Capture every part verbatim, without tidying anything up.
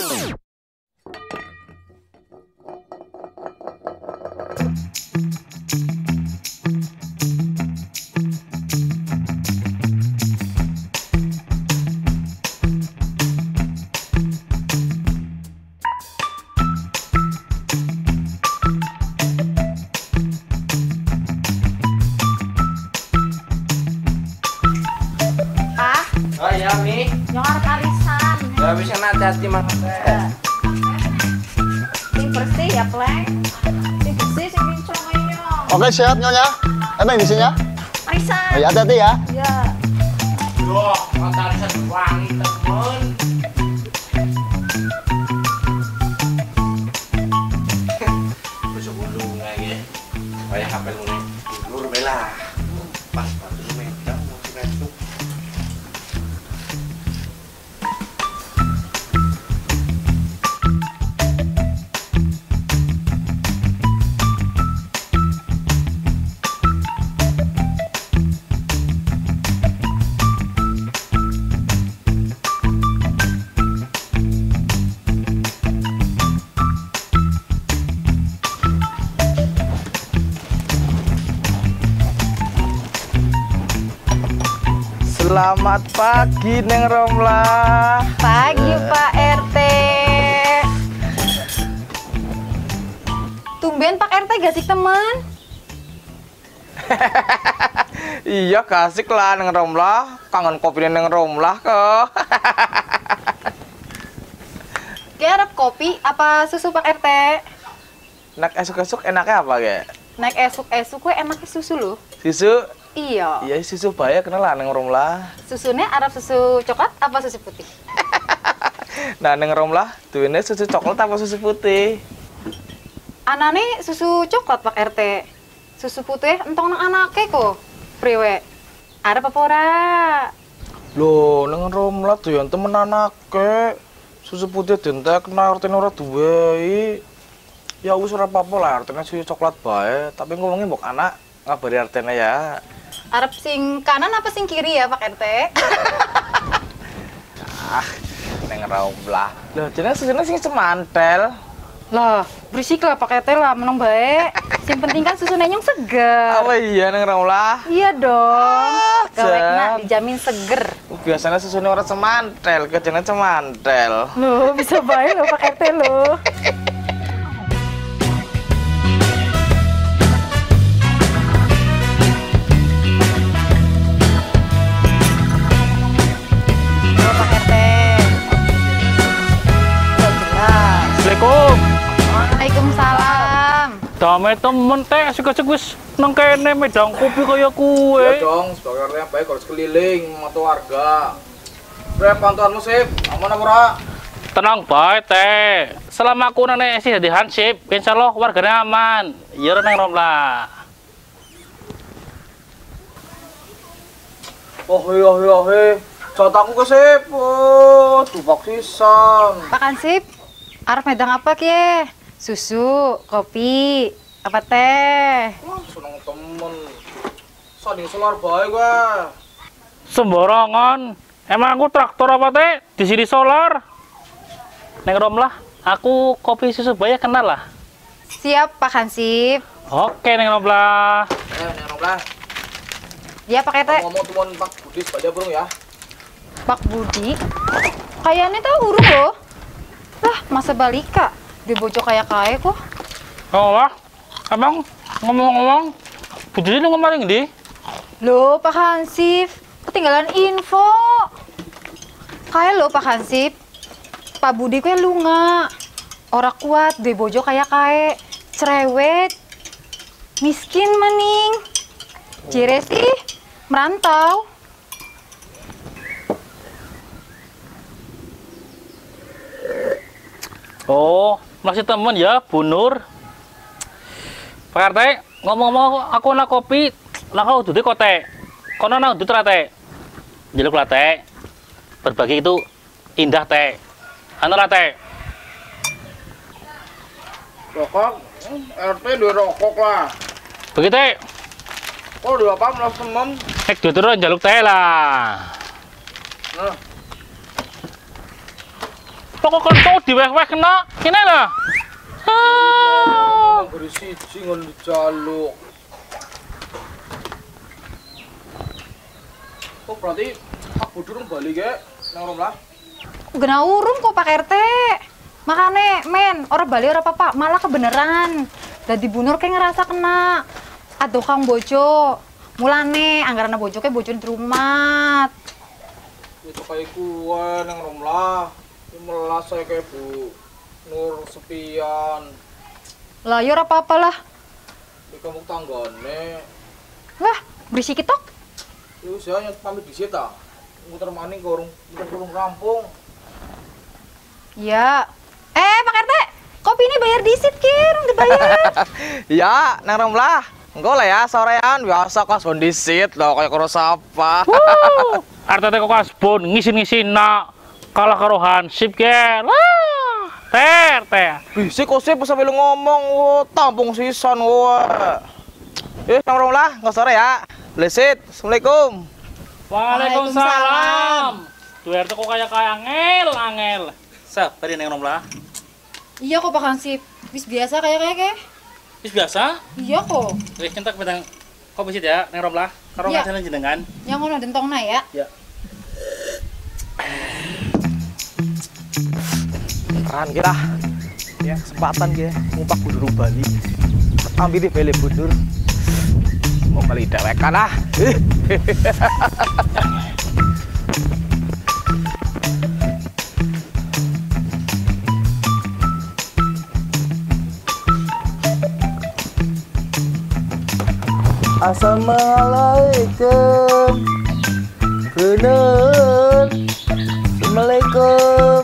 Oh iya Mi, yang arep arisan. ya bisa hati-hati Mas. Sing bersih ya, Pleng. Sing bersih sing kinclong ayo. Oke, siap Nyonya. Emang isinya? Arisan. Oh, ya, hati-hati ya. Ya. Duh, mata arisan wangi temen. Besok dulu lagi. Kayak H P lu nih. Lur bela. Pas bantu lu medang masih resuk. Selamat pagi Neng Romla. Pagi Pak R T. Tumben Pak R T gasik teman. Iya kasih lah Neng Romla. Kangen kopi Neng Romla ke. Ki arep kopi apa susu Pak R T? Nak esuk-esuk enaknya apa ya? Naik esuk-esuk kue enaknya susu loh. Susu? Iya. Iya susu bahaya kenal lah Neng Romla. Susunya arep susu coklat apa susu putih? Nah Neng Romla, tuh ini susu coklat apa susu putih? Anane susu coklat Pak R T. Susu putih entong nang anake kok. Priwe. Arep apa ora? Loh Neng Romla tuh yang temen anake. Susu putih dentek kena artinya ora duwe. Ya wis ora apa-apa lah artinya susu coklat bae, tapi ngomongin mbok anak ngabari artinya ya. Arep sing kanan apa sing kiri ya Pak R T? Ah, Neng Romla. Loh, jenenge susune sing semantel. Lah, berisik lah Pak R T lah meneng bae. Sing penting kan susunya yang seger. Oh iya Neng Romla. Iya dong. Ah, Gawekna Jan. dijamin seger. Biasanya susunya orang semantel, kejadian semantel. Loh, bisa bae loh Pak R T loh. Loh, Pak R T. Udah jelas. Assalamualaikum. Waalaikumsalam. Damai temen teh asik-asik wis nang kene medang kopi kaya kue. Ya dong, sebagai orang yang baik harus keliling membantu warga. Berapa bantuanmu sih? Aman apa ora? Tenang bae teh. Selama aku nang isi jadi hansip, insyaallah warganya aman. Iya Neng Romla. Oh iya iya iya. Jataku ke sip. Oh, tupak sisan. Pak Hansip, arep medang apa kie? Susu, kopi, apa teh? Wah, seneng temen. Sanding solar bae gue. Sembarangan. Emang aku traktor apa teh? Di sini solar. Neng Romla, aku kopi susu bae kenal lah. Siap Pak Hansip. Oke Neng Romla. Eh, Neng Romla. Ya Pak R T. Ngomong temen Pak Budi sebagai burung ya. Pak Budi. Kayaknya tahu urung loh. Lah, masa balika di bojok kayak kae kok. Oh lah. Emang ngomong-ngomong, Budi ini kemarin di? Loh, Pak Hansip, ketinggalan info. Kayak loh Pak Hansip. Pak Budi kue lunga. Ora kuat di bojok kayak kae. Cerewet. Miskin maning. Jires ih, merantau. Oh, masih temen ya, Bu Nur. Pak R T, ngomong-ngomong aku nak kopi, lah kau duduk kote. Kono nak duduk rate. Jaluk lah teh. Berbagi itu indah teh. Anu lah teh. Rokok, R T dua rokok lah. Begitu. Oh, dua apa melas temen. Nek duduk jaluk teh lah. Nah. Pokok kentung diweh-weh kena. Kene lho. Ah. Beri siji ngono dijaluk. Oh berarti Pak Budur balik ya nang Romlah. Gena urung kok Pak R T. Makane men, ora bali ora apa-apa, malah kebeneran. Dadi bunur kayak ngerasa kena. Aduh Kang Bojo. Mulane anggaran bojo kayak bojo di rumah. Itu kayak gua nang Romlah. Ini melas saya kayak Bu Nur sepian. Lah ya ora apa-apa lah. Di kampung tanggane. Lah, berisik tok. Lu saya nyet pamit di situ. Muter maning ke urung muter urung kampung. Ya. Eh, Pak R T, kopi ini bayar disit ki, urung dibayar. Ya, nang Romlah. Engko lah ya sorean biasa kasbon disit lho kayak karo sapa. Wuh. R T T kok kasbon ngisin-ngisin nak kalah karo Hansip ke. Lah. Ter, ter. Bisik kok sih pas sampe lu ngomong, wo, tampung sisan wae. Eh, nang Romlah, engko sore ya. Lesit. Assalamualaikum. Waalaikumsalam. Tuh R T kok kayak kayak angel, angel. Sabar ya neng Romlah. Iya kok Pak Hansip. Wis biasa kayak kayak kayak. Wis biasa. Iya kok. Wis kentak pedang kopi sih ya neng Romlah. Karo Iya. ngajalan jenengan. Yang ngono dentongna ya. Ya. Peran kita. Ya, kesempatan kita ngumpak Budur Bali. Ambil di Bali Budur. Mau beli dewekan ah. Assalamualaikum. Bener. Assalamualaikum.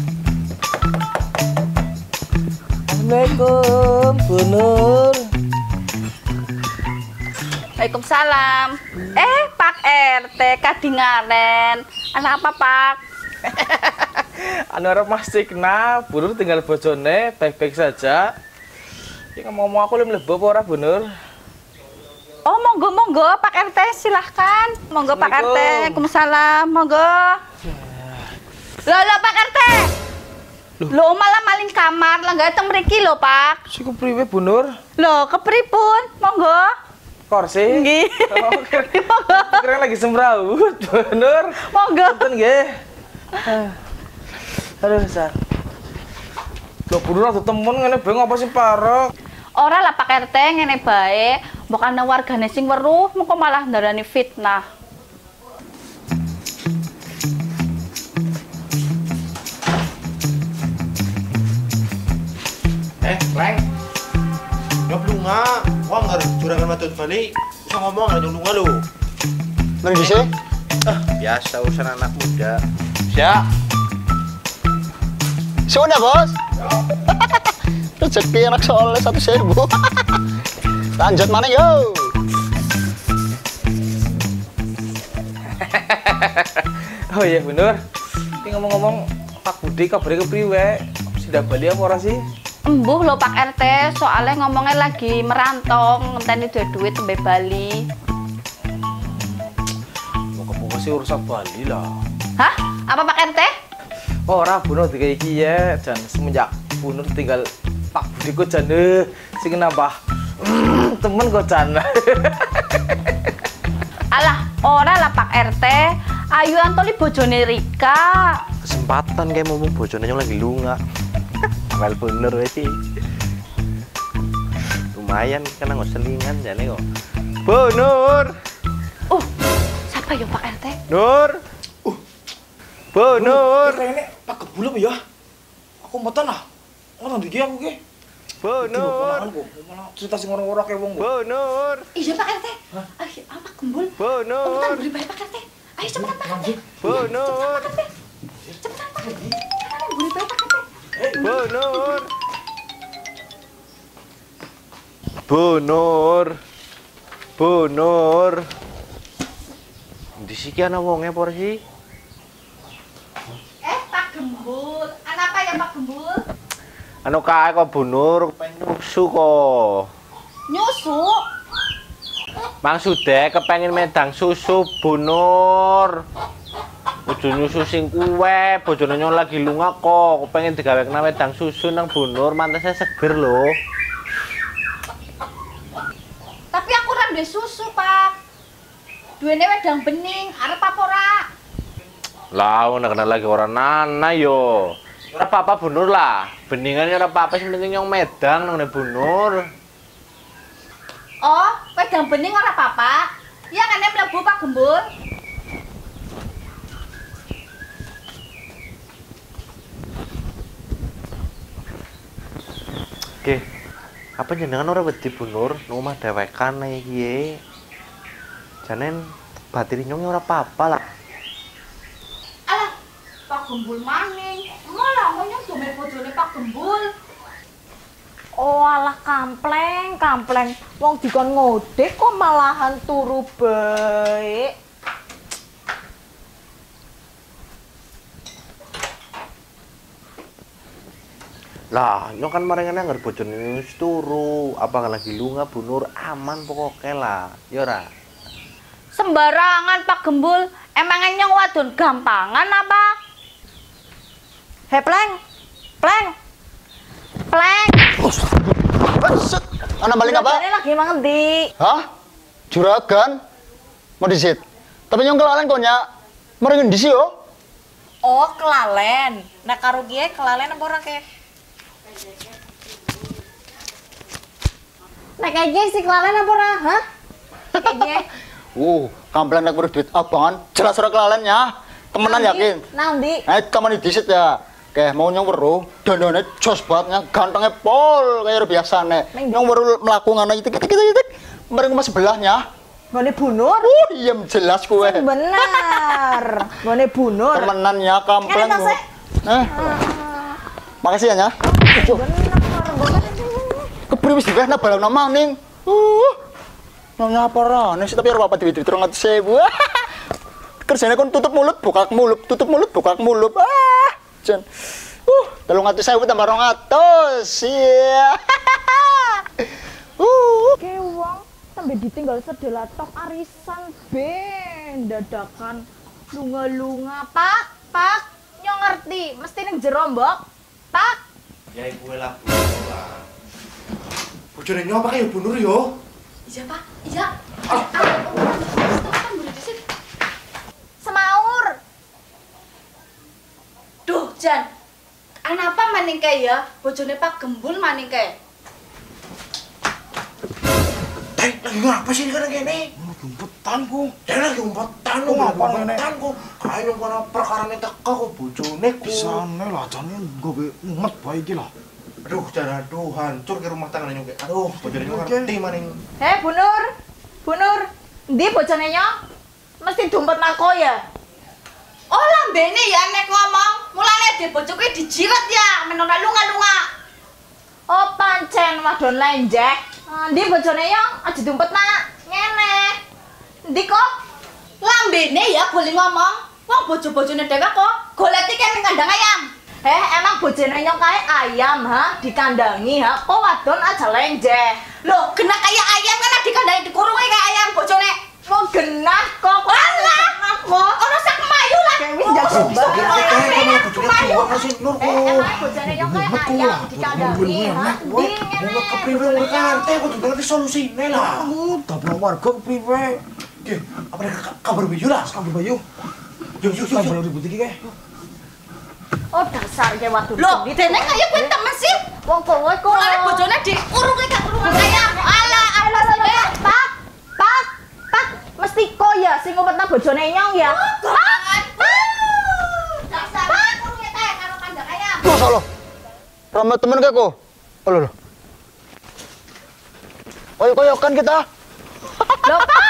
Assalamualaikum. Bener. Waalaikumsalam. Eh, Pak R T kadingaren. Anak apa, Pak? Anu arep masih kena, Bunur tinggal bojone baik-baik saja. Ya ngomong aku lem lebo apa ora, Bunur? Oh, monggo monggo Pak R T silahkan. Monggo Pak R T. Waalaikumsalam. Monggo. Loh, loh Pak R T. Loh, malah maling kamar lah nggak teng mriki lho, Pak. Si kepriwe, Bunur? Loh, kepripun? Monggo. Kursi? Nggih. Oh, kira, kira lagi semrawut, Bunur. Monggo. Punten nggih. Aduh, San. Loh, Bunur atuh temen ngene bae ngapa sih parek? Ora lah Pak R T ngene bae. Mbok ana wargane sing weruh mengko malah ndarani fitnah. Eh, Leng. Nyop lunga. Wah, nggak jurangan matut balik. Bisa ngomong nggak lunga lu. Nang di sini? Ah, biasa urusan anak muda. Ya. Sudah, Bos. Rezeki anak soleh satu seribu. Lanjut mana, yo? Oh iya, Bunur. Ini ngomong-ngomong, Pak Budi kabare kepriwe? Sudah bali apa ora sih? Embuh lho Pak R T, soalnya ngomongnya lagi merantong, ngenteni duwe duit tembe Bali. Moga-moga sih urusan Bali lah. Hah? Apa Pak R T? Ora Bunur digawe iki ya, jan semenjak Bunur tinggal Pak Budi kok jan eh sing nambah temen kok jan. Alah, ora lah Pak R T. Ayu antoli bojone Rika. Kesempatan kayak ngomong bojone yang lagi lunga. Awal bener wes sih. Lumayan karena nggak selingan jane kok. Bu Nur. Uh, siapa ya Pak R T? Nur. Uh. Bu Nur. Ini Pak Kebul apa ya? Aku mboten ah. Ora ndiki aku ki. Bu Nur. Malah cerita sing orang-orang kayak wong. Bu Nur. Iya Pak R T. Ayo, apa gembul? Bu Nur. Cepetan beli bayi Pak R T. Ayo cepetan Pak R T. Bu Nur. Cepetan Pak R T. Cepetan beli bayi Pak R T. Bu Nur. Bu Nur. Bu Nur. Di sini ana wonge apa sih? Eh Pak Gembul, anak apa ya Pak Gembul? Anu kae kok Bu Nur pengen nyusu kok. Nyusu. Maksudnya kepengin medang susu Bu Nur. kudu nyusu sing kuwe, bojone nyong lagi lunga kok. Pengen digawe kena wedang susu nang Bu Nur, mantesnya seger lho. Tapi aku ora duwe susu, Pak. Duwene wedang bening, arep apa ora? Lah, nek kena lagi ora nana yo. Ora apa-apa Bu Nur lah. Beningan ora apa-apa, sing penting nyong medang nang Bu Nur. Oh, wedang bening ora apa-apa. Ya kan mlebu Pak Gembul. Oke. Apa jenengan ora wedi Bu Nur, nang omah dewekan iki. Janen batin nyong ora apa-apa lah. Alah, Pak Gembul maning. Malah nyong domen bojone Pak Gembul. Oh alah kampleng, kampleng. Wong dikon ngode kok malahan turu baik. Lah, nyong kan marengane anggar bojone wis turu, apa lagi lunga Bu Nur aman pokoke lah. Ya ora. Sembarangan Pak Gembul. Emangnya nyong wadon gampangan apa? Hei pleng, pleng, pleng. Set. Anak balik apa? Ini lagi mangendi. Hah? Juragan? Mau disit? Tapi nyong kelalen kok nyak. Mereka di sini yo. Oh kelalen. Nah karo gie kelalen apa ora ke? Nah kayaknya si kelalen apa ora? Hah? Kayaknya. Uh, kampleng nek duit abangan, jelas ora kelalennya. Temenan yakin. Nanti. Eh, kamu disit ya. Oke, mau nyong weruh, dandane jos banget, gantengnya pol kayak biasane. Nyong weruh melakukan itu kita kita kita. Mereka mas sebelahnya. Ngone bunur. Uh, iya jelas kue. Benar. Ngone bunur. Temenannya kampleng. Kan tasnya. Eh. Makasih ya nya. Kepriwe wis diwehna balon maning. Uh. Nyonya apa rane sih tapi ora apa duit-duit rong atus ribu. Kerjane kon tutup mulut, buka mulut, tutup mulut, buka mulut. Ah. Jan. Uh, telung atus ribu tambah rong atus. Iya. Uh. Oke wong sampai ditinggal sedela tok arisan ben dadakan lunga-lunga. Pak, Pak, nyong ngerti, mesti ning jero mbok. Pak. Ya iku lah. Bojone nyong apa kaya Bu Nur yo? Iya, Pak. Iya. Ah. Semaur. Duh, Jan. Anapa maning kae ya? Bojone Pak Gembul maning kae. Eh, lagi ngapa sih kan gini? Lagi umpetan ku. Ya lagi umpetan Kok lu, ngapa lagi ngene? umpetan ku. Kayak nyong kono perkarane teka kok bojone ku. Pisane lah jane nggawe umet bae iki lah. Aduh, jan aduh hancur ke rumah tangga nyong. Aduh, bojone nyong ngerti maning. Hei Bu Nur. Bu Nur, ndi bojone nyong? Mesti dompet nako ya. Oh, lambene ya nek ngomong. Mulane de bojoku dijiret ya, men ora lunga-lunga. Oh pancen wadon lenjeh. Ah, ndi bojone nyong? Aja dompet nak. Ngene. Ndi kok? Lambene ya boleh ngomong. Wong bojo-bojone dhewe kok golek iki ning kandang ayam. Eh emang bojone nyong kae ayam ha, dikandangi ha. Kok wadon aja lenjeh. Loh, genah kayak ayam kan dikandangi dikurung kayak ayam bojone. Mau genah kok. Alah, kok. Ono sak kemayu lah. Kayak wis jak sumpah. Eh, kamu bojone kuat masih Nur ku. Eh emang bojone nyong kae ayam dikandangi ha. Ndi ngene. Mau kepriwe mereka ngerti aku juga ngerti solusine lah. Aku tabrak warga kepriwe. Oke, apa ada kabar Bayu lah? Kabar Bayu. Yuk, yuk, yuk. Kabar ribut iki kae. Oh dasar ke wadon. Loh, dene kaya kuwi temen sih. Wong kowe kok. Mulane bojone dikurung kayak kurungan ayam. Alah, Alah, alah, alah, Pak, Pak, Pak, mesti kok ya sing ngumpetna bojone nyong ya. Pak, dasar kurung kayak karo kandang ayam. Masa lo? Ramai temen kayak kok? Oh lo lo. Koyok-koyokan kita. Loh, Pak.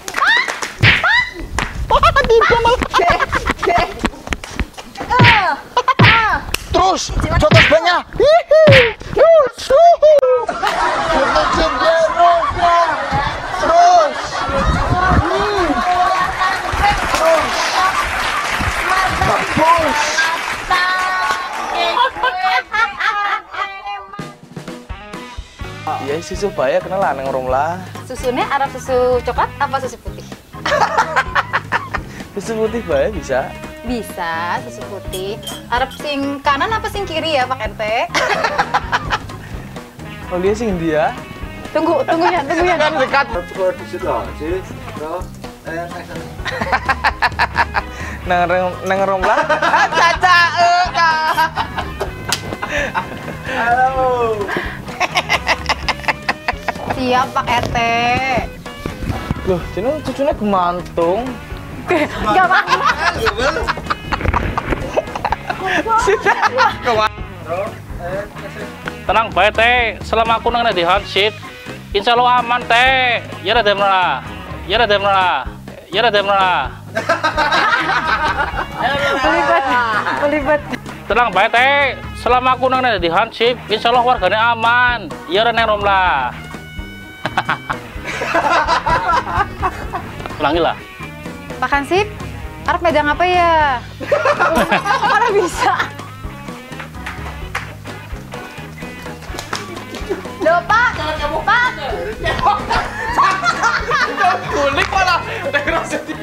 Tiba malah. Eh, ah. Terus, jotos banyak. Hihi. Terus. Uhu. Terus. Terus. Hmm. Terus. Bagus. Iya susu bae kenalan nang Romla. Susunya Arab susu coklat apa susu putih? Susu putih bae bisa. Bisa, susu putih. Arep sing kanan apa sing kiri ya Pak R T? Oh dia sing dia. Tunggu, tunggu ya, tunggu ya. Kan dekat. Nang reng nang romlah. Caca. Halo. Siap Pak R T. Loh, jeneng cucunya gemantung. Enggak Pak. Tenang bae teh, selama aku nang di handship, insya Allah aman teh. Ya ada demna, ya ada demna, ya ada demna. Pelibet, pelibet. Tenang bae teh, selama aku nang di handship, insya Allah warganya aman. Ya ada neng romlah. Ulangi lah. Pak Hansip, arep medang apa ya? Mana bisa? Loh, Pak, jangan kamu, Pak. Kulik malah.